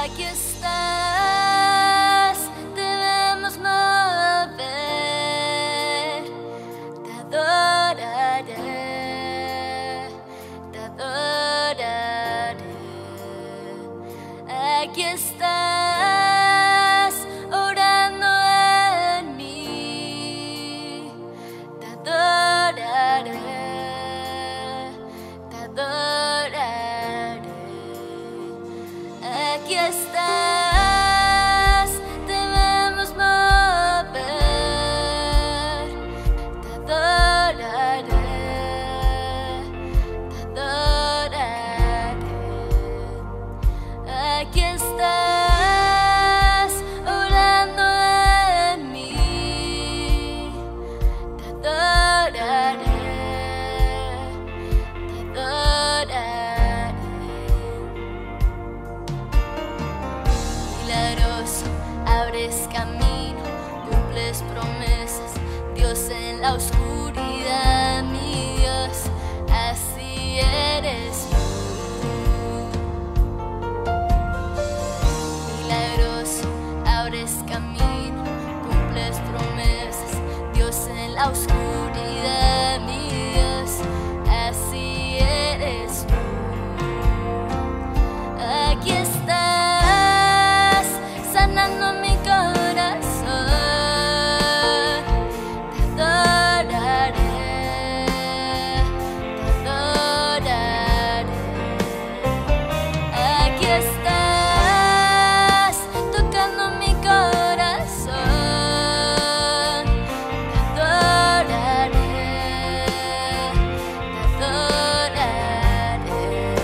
aquí estás, debemos mover, te adoraré, te adoraré. Aquí estás, orando en mí, te adoraré, te adoraré. Aquí estás, debemos mover, te adoraré, te adoraré. Aquí estás, orando en mí, te adoraré, te adoraré. Milagroso, abres camino, cumples promesas, Dios en la oscuridad, mi Dios, así eres tú. Milagroso, abres camino, cumples promesas, Dios en la oscuridad, mi Dios, así eres tú. Aquí estás, sanando mi corazón, te adoraré, te adoraré. Aquí estás, tocando mi corazón, te adoraré, te adoraré.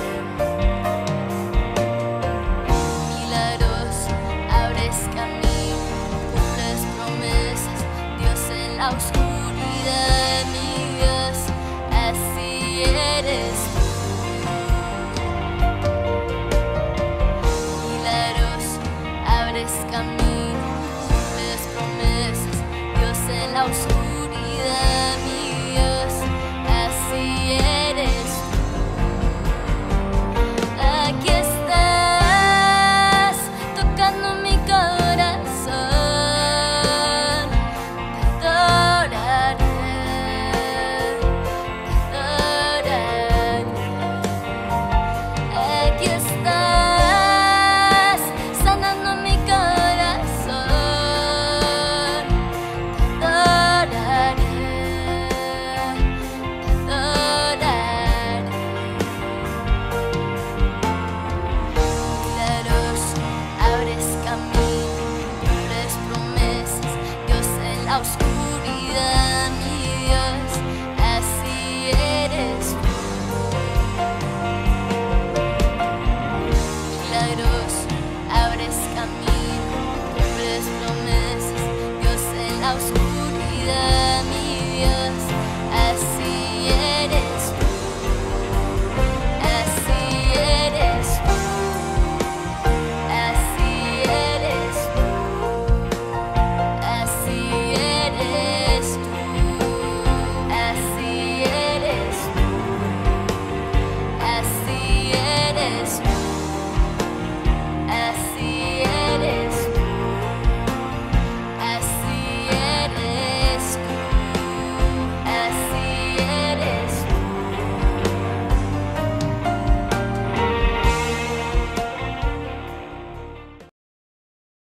Milagroso, abres camino, cumples promesas, Dios en la oscuridad, mi Dios, así eres tú. Milagroso, abres camino, cumples promesas, Dios en la oscuridad, mi Dios, así eres tú. Aquí estás, tocando mi corazón, te adoraré, te adoraré. Aquí estás, sanando mi corazón, te adoraré, te adoraré. Milagroso, abres camino, cumples promesas, Dios en la oscuridad, mi Dios, así eres tú. Milagroso, abres camino, cumples promesas, Dios en la oscuridad, mi Dios,